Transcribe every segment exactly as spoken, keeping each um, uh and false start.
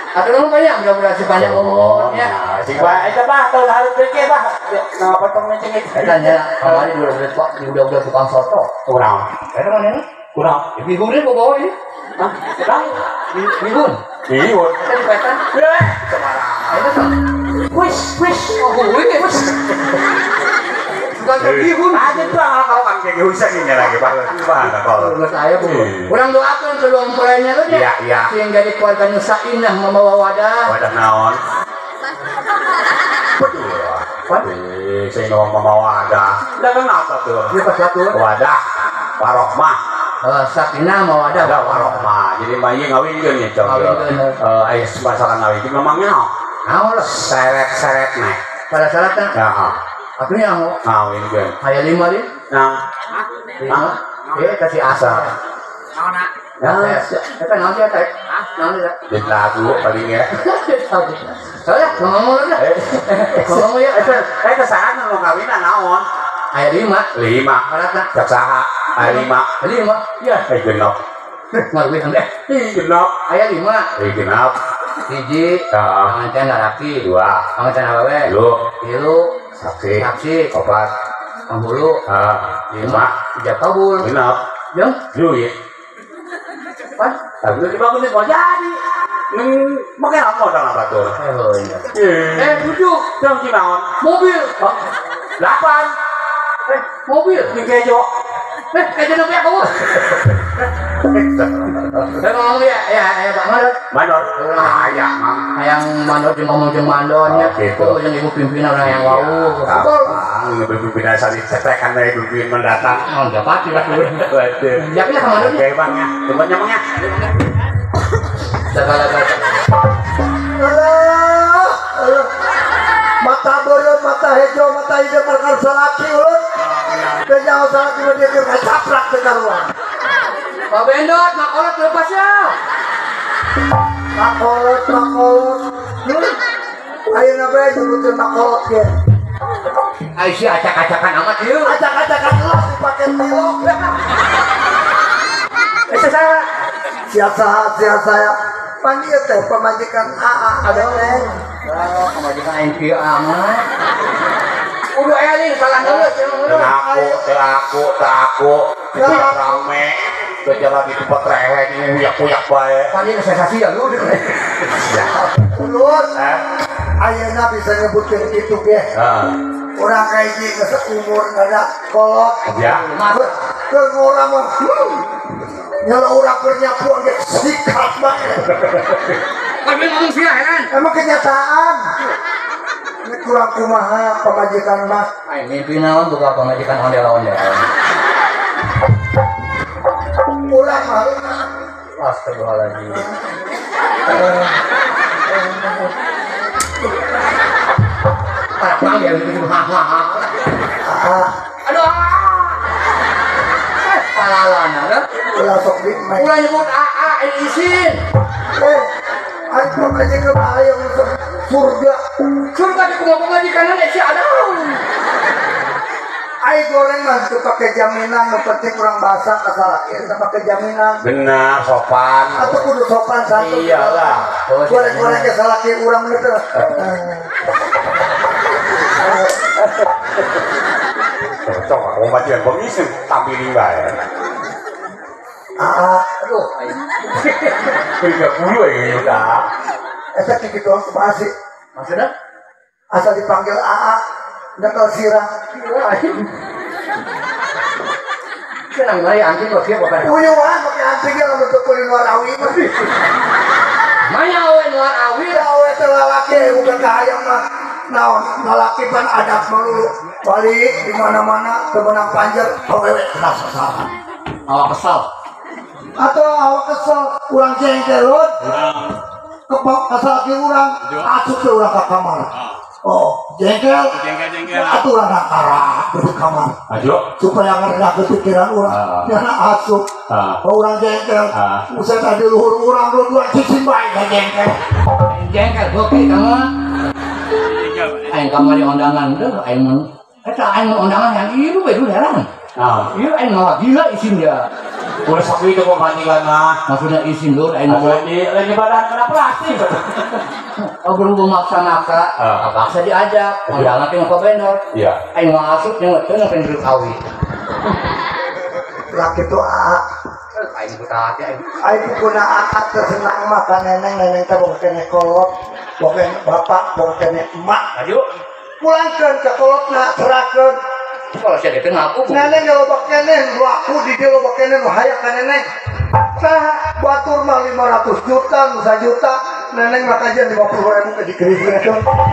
Atau lu banyak mudah-mudahan si banyak umurnya. Si Pak itu Pak tahun harus pikir Pak. Nah, potongnya cengit. Katanya kemarin udah udah Pak udah udah tukang soto. Kurang. Ada mana ini? Kurang. Bihunnya mau bawa ini? Hah? Kurang. Bihun. Bihun. Kita di petan. Eh. Itu tuh. Wis, wis. Oh, wis. Bukan bihun. Aja tuh kalau kan kayak usah ini lagi Pak. Gimana kalau? Menurut saya Bu. Kurang doakan kedua mempelainya lu ya. Iya, iya. Sehingga di keluarga Nusa Indah membawa wadah. Wadah naon? Betul. Waduh, saya ngomong membawa wadah. Udah kenapa tuh? Dia pas satu. Wadah. Warohmah. Uh, Sakinah mau wadah. Ada warohmah. Jadi bayi ngawin kan ya coba. Eh, ayah masalah ngawin itu memangnya no. Nah, lah. Seret-seret nih. Pada syaratnya. Ya. Aku yang mau. Ngawin kan. Ayah lima dia. Nah. Lima. Dia kasih asa. Ya, kita nanti ya, Tek. Nanti ya. Di lagu paling ya. Soalnya ngomong lu dah. Ngomong ya. Eh kesana mau kawinan naon? Ayah lima. Lima. Syaratnya. Jaksaha. Ayah lima. Lima. Ya. Eh genap. Ngaruhin deh. Genap. Ayah lima. Eh genap. Hiji. Ya. Pengantin laki. Dua. Pengantin awewe. Tilu. Tilu. Saksi. Saksi. Opat. Penghulu. Ah. Lima. Tiga kabul. Genap. Yang. Duit. Apa? Tapi dibangunin mau jadi. Hmm, makai apa dalam batu? Oh iya. Eh, tujuh. Jam cimaon. Mobil. Oh, delapan. Eh, mobil. Ini kejo. Eh, kejo nabi aku. Saya ngomong ya, ya, ya Pak Mandor. Mandor. Ayah, Mang. Yang Mandor yang ngomong yang Mandornya. Oh, gitu. Oh, yang ibu pimpinan orang yang wau. Betul. Ini pimpinan saling cetekan dari pimpinan mendatang. Oh, enggak pasti lah. Waduh. Jaknya ke Mandor. Oke, Bang ya. Tempatnya Bang ya. Segala-gala. Alah, alah. Mata beureum, mata hejo, mata hidung markar salaki ulun. Dan jangan salaki dia kira caprak teh karuan. Pak Bendot, makolot lepas ya. Makolot, makolot. Ayeuna bae nyebutkeun makolot ge. Aisyah acak-acakan amat ieu. Acak-acakan gelas dipake tilok. Eh saya Siasa, siasa ya. Panggil teh pemajikan Aa ada teh. oh, pemajikan Anto amat. Udah eling salah geus Dan aku, teh aku, teh aku. Tidak rame. Kerja lagi tempat rehe ini uyak-uyak bae. Tadi sensasi ya lu. Ulun. Ayeuna bisa nyebutkeun kitu ge. Heeh. Urang kayak gini seumur ada kolot. Ya. Masuk. Ke orang mah. Nyala orang pernyapuan ge sikat banget. Tapi ngomong sih heran. Emang kenyataan. Ini kurang kumaha pemajikan mah. Ai mimpi naon buka pemajikan ondel-ondel. Urang mah. Astagfirullahaladzim. Parang ya begitu hahaha. Aduh. Palalana kan? Ulah sok di mic. Ulah nyebut Aa izin. Eh, aing pemajikan aya masuk surga. Surga di kumah pemajikan si Adeuh. Aing goreng mah teu pake jaminan, nu penting urang bahasa asal ieu teu pake jaminan. Benar, sopan. Atau kudu sopan satu. Iyalah. Goreng-goreng ke salaki urang gitu. Cocok, aku baca pengisi tampilin bae. Ah, Aduh. tiga puluh ya udah. eta kitu masih Maksudnya? asal dipanggil Aa, nyekel sirah. Senang mari anjing kok kieu bukan. Uyuhan pakai antingnya lamun teu kulit warawi mah. Manya we nuar awi. Awe teh lalaki bukan kahayang mah. Naon, lalaki pan adab melulu. Balik di mana-mana teu meunang panjer, awewe kerasa salah. Awak kesal. Atau awak kesel, urang jengkelot. Kepok kasalaki urang, asup teh urang ka kamar. Oh, jengkel. Jengkel-jengkel. Aturan akara ke kamar. Ayo. Supaya ngerendah kepikiran urang. Nyana asup. Urang jengkel. Usah tadi luhur urang dua cicing bae jengkel. Jengkel bokeh kamu. Aing kamari undangan deh, aing mun. Eta aing undangan yang ieu we dulu heran. Nah, Ieu aing malah gila isin dia. Udah sapi itu kok bandingan lah. Maksudnya izin dulu, ayo Lain di lain di badan kena plastik. oh berhubung maksa maksa, Ah. maksa diajak, jangan tengok ke bener. Iya. Ayo masuk tengok tengok penduduk awi. Laki itu Aa. Ayo kita hati, ayo. Ayo guna Aa tersenang makan neneng neneng teh bawa kene kolot, bawa kene bapak, bawa kene emak. Ayo, Pulangkan ke kolotna serahkan. kalau saya itu ngaku. Neneng kalau bawa kene, lu aku di dia lo bawa kene, lu hayak kan neneng. Sah batur mah lima ratus juta, nu juta, neneng makanya lima puluh ribu ke dikirimin itu.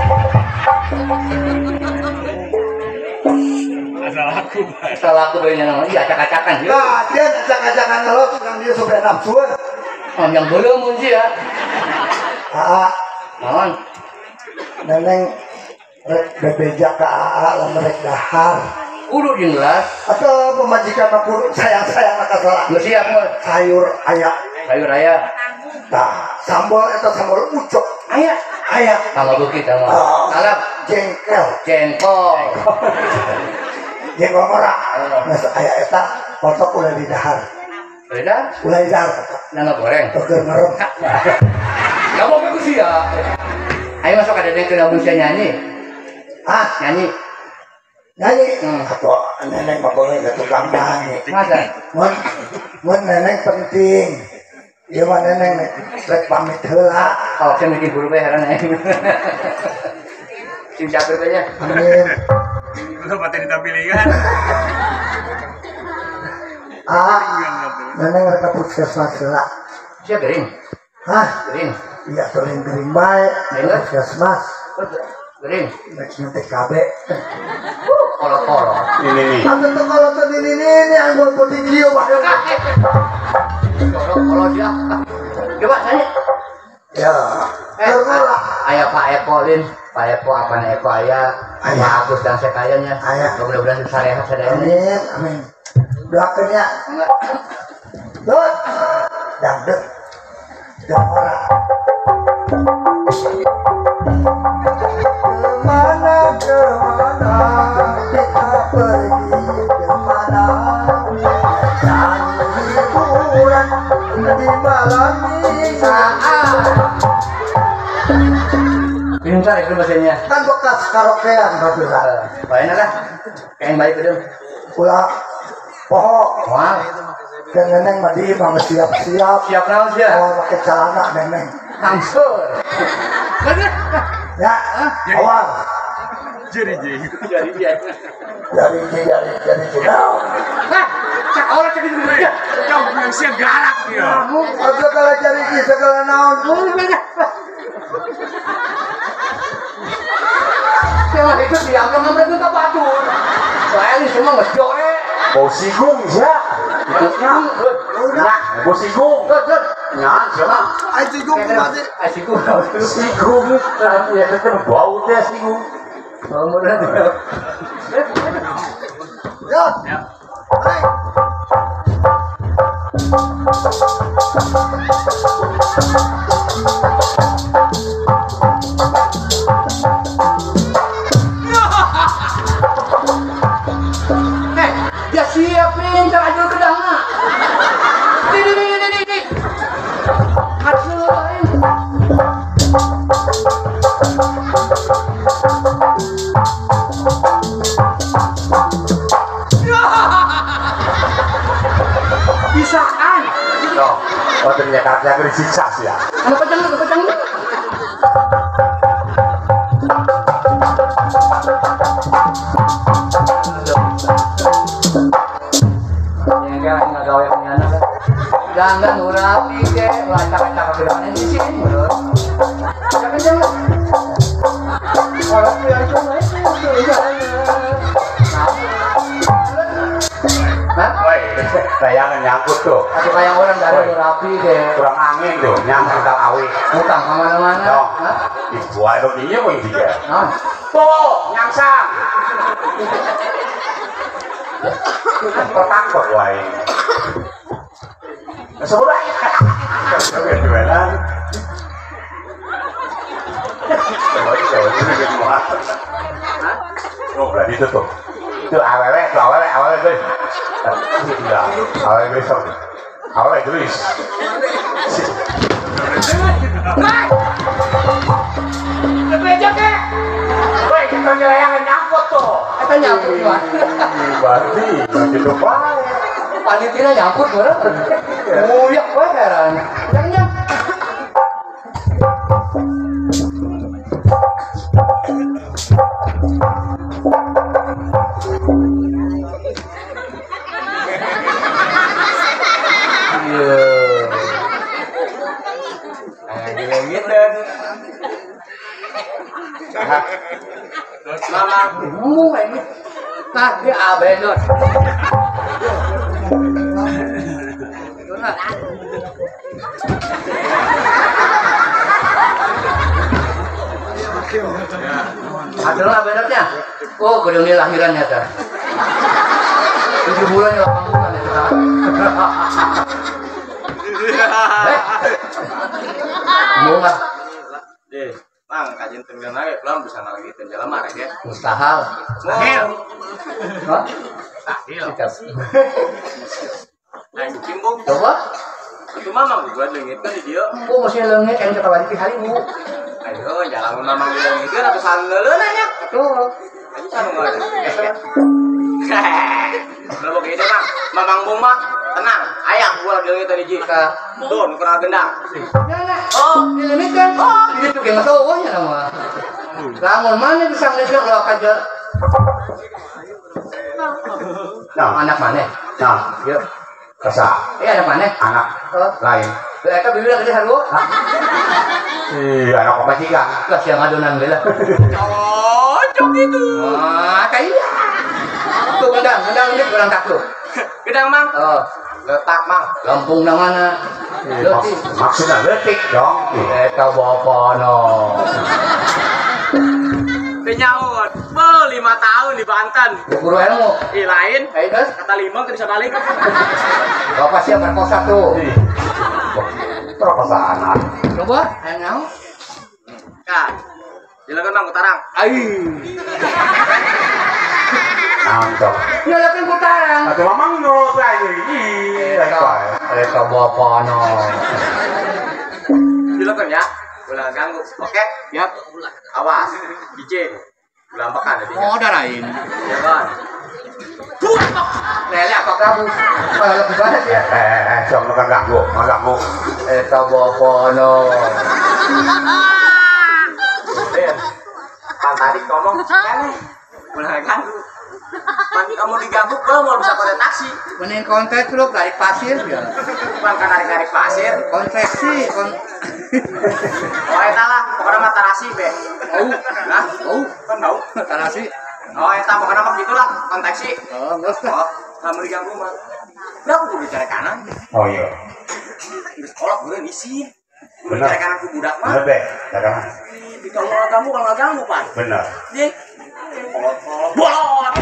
Selaku, selaku banyak nama, iya acak-acakan. Nah, dia acak-acakan lo, yang dia sudah nafsuan. Oh, yang belum sih ya. Aa, Naon? neneng rek bebeja ke Aa, lalu rek dahar. Kudu jelas. Atau pemajikan aku sayang-sayang maka salah. Lu siap mau Sayur ayam. sayur raya. Nah, sambal itu sambal ucok. Ayah. Ayam. Sama bukit sama. Oh, Salap. jengkel. Jengkol. Jengkol merah. Oh. Nah, ayam itu kotok udah didahar. Beda? Udah didahar. Nggak goreng. Teger ngerem. Gak mau bagus ya. Ayo masuk ada yang kena bisa nyanyi. Ah, Nyanyi. nyanyi. Hmm. Atau neneng mah boleh gak tukang nyanyi. Masa? Mun, mun neneng penting. Iya mah neneng rek pamit heula. Oh, saya bikin buru heran ya. Sing capek aja. Amin. Itu mati ditampilin kan. Ah, neneng rek puskesmas heula. Siap kering. Hah? Kering. Iya, kering-kering baik. Bener. Puskesmas. Kering. Rek nanti K B. Kolot-kolot. Ini nih. Aku tuh kalau tuh ini ini anggur putih kio bahkan. Kolot-kolot ya. Coba nyanyi. Ya, Eh, tergolah. ayah Pak Epolin, Pak Epo apa nih Epo ayah, Ayah. Pak Agus dan sekayanya. Ayah. Mudah-mudahan bisa rehat sadaya. Amin, amin. Doakannya, Enggak. Dut, dangdut, dangora. Kemana kemana kita pergi kemana? Nyanyi hiburan di malam saat. Pintar itu mesinnya. Kan bekas karaokean tapi lah. Baiknya lah. Kayak yang baik itu. Ulah pohon. Wah, Dan neneng mandi mah siap-siap. siap naon sih ya? Oh, pakai celana neneng. Langsung. Ya, awal. Jadi jadi. Jadi dia. Jadi jadi jadi tidak. Hah? Cak orang cak itu dia. Kau yang siap galak dia. Aku kalau jadi segala naon. Yang itu dianggap ngambil itu tak batur. Saya ini semua ngejok eh. Bau singgung ya. Nah, bau singgung. Nah, siapa? Ayo singgung mati. Asiku. Singgung. Ya kan bau deh singgung. Kemudian dia. Ya. Hai. Eh, dia siapin cara jual kedangnya. Di di di di di di. Hasilin. Bisa kan? No, oh ternyata yang disiksa sih ya. Ano pecang lu, pecang lu. Ya kan enggak gawe punya anak. Jangan ngurapi ke, lacak-lacak ke depan di sini, bro. Jangan jangan. Kalau dia itu Hah? Woi, bayangan nyangkut tuh. Aku kayak orang dari ngurapi ke. Kurang angin tuh, nyangkut tang awi. Bukan kemana-mana. Dong, Hah? dibuat dong dia mau dia. Nah. Tuh, nyangsang. Petang kok wae. Sebelah. Jualan. Oh, berarti itu tuh. Itu awalnya, itu awalnya, awalnya gue. Tidak, awalnya gue sok. Awal Idris. Bebeja ke? Woi, kita nyelayangan nyangkut tuh. Kita nyangkut gimana? Berarti nanti lupa. Panitia nyangkut bareng. Muyak gue heran. Yang nyang. Iya. Nah, gitu. Mama, ngomong ini. Nah, dia abenot. Ada lah benotnya. Oh, gedung ini lahirannya kan. Tujuh bulan ya, delapan bulan ya. Eh, mau nggak? Deh, Mang, kajian tenggelam lagi, belum bisa lagi tenggelam lagi ya. Mustahil. Mustahil. Hah? Mustahil. Nah, cimbung. Coba. Itu mamang buat lengit kan di dia. Oh, masih lengit yang kita balik di hari bu. Ayo, jalan mamang di lengit kan atau salah nanya. Tuh. Ayo sama nggak ada. Kalau begitu Mang, mamang buma tenang. Ayah gua di lengit tadi Jika. Tuh, kena gendang. Oh, di lengit kan? Oh, itu yang nggak tahu wahnya nama. Lamun mana bisa ngelihat lo kajar. Nah, anak mana? Nah, Yuk. kasa Eh, anak mana? anak Oh, lain. mereka bilang kerja haru. Iya, anak pemajikan. Lah siang adonan bela. Cocok itu. Ah, kayak tuh gendang, gendang ini kurang taklu. Gedang Mang. Oh, Letak Mang. Lampung nang mana? Iya, Letik. Maks- maksudnya letik dong. Mereka bawa no. Penyaut. Be, lima tahun di Banten. Guru ilmu. Ih lain. Ayo guys, Kata lima bisa balik. bapak siap berkosa tuh. Perkosaan anak. Coba, ayo ngau. Kak. Silakan Mang Kutarang. Ayo. Nangkep. Ya lakukan putaran. Atau mamang nurut aja ini. Mereka bawa no. Silakan ya. Ulah ganggu. Oke? Ya. Awas. Izin. Ulah makan tadi. Oh, darain. Ya kan. Lele apa kamu? Kalau lebih banyak ya. Eh, eh, jangan makan ganggu, makan ganggu. Mereka bawa no. Ben. Kan tadi ngomong aneh. Ulah ganggu. Nanti kamu diganggu, kalau mau bisa kontak taksi. Benin kontak lu dari pasir ya. Bukan kan narik-narik pasir. Konveksi, kon. Oh, eta lah. Pokoknya mah tarasi, be. Oh, Nah, oh, kan bau. tarasi. Oh, eta pokoknya mah gitulah. Konteksi. Oh, nggak usah. Oh, kamu diganggu mah. Udah aku kudu cari kanan. Oh iya, Di sekolah gue ngisi. Kudu Benar. cari kanan ku budak mah. bener deh, jangan. Di kalau kamu kalau nggak ganggu, Pan. Bener. Dia kolot-kolot. Bolot.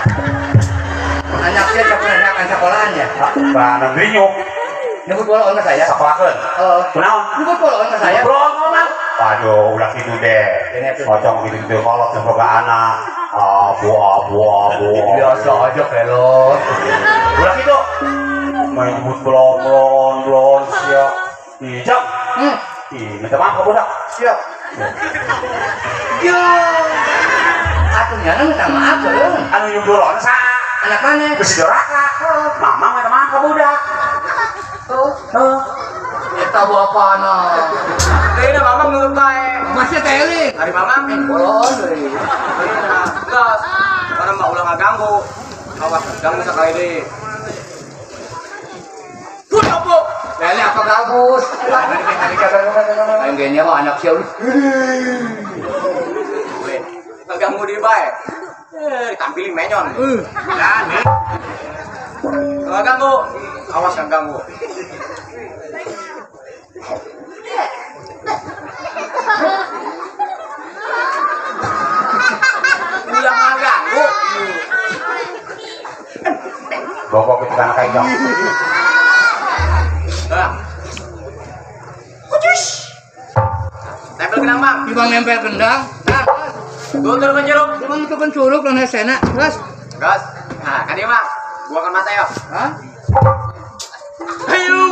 Anak saya tak pernah akan sekolahannya. Bahan rinyuk, Nyebut bola ke saya. sekolahkan. Oh, Kenapa? nyebut bola ke saya. Bro, ngomong. Waduh, udah gitu deh. Pocong gitu-gitu, kolot yang boga anak. Abu, abu, abu. Biasa aja pelot. Udah gitu. Main jemput belon, belon, belon, siap. Hijau. Hmm, Ih, minta maaf ke budak. siap. Yo. Atunya minta maaf belum. Anu yung belon sa. Anak mana? Besi doraka. Mama minta maaf ke budak. Tuh. Tuh. Kita bawa apa no? Ini mamang nurut baik. Masih teling. Hari mamang. Bolon deh. Gas. Karena mbak ulah nggak ganggu. Awas, ganggu sekali deh. Udah, Bu. Lele apa gabus? Enggaknya mah anak siapa? Weh, nggak ganggu di baik. Eh, ditampilin menyon. Kan, nih. Nggak ganggu. Awas nggak ganggu. Udah nggak ganggu. Bawa kita anak kayak Nah. Kucus. Tempel genang, Bang. Ibang nempel gendang. Nah, Tuh, turun ke jeruk. ibang itu kan curug dan sena. Gas. Gas. Nah, kan dia, Bang. Buangkan mata, yuk. Hah? Ayo.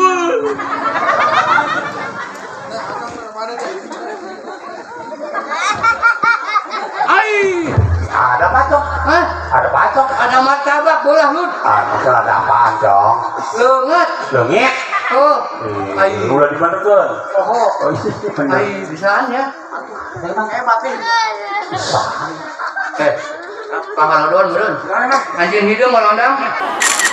Ai, Ada pacok. hah? Ada pacok. Ada martabak bolah lu. Ah, masalah ada apaan dong? Leungeut. Lengit. Oh. Ai. Udah di mana tuh? Oh. Oh iya bener. Ai bisaan ya. Emang hebat nih. Eh. Pangalodon, beureun. Anjing hidung ngalondang.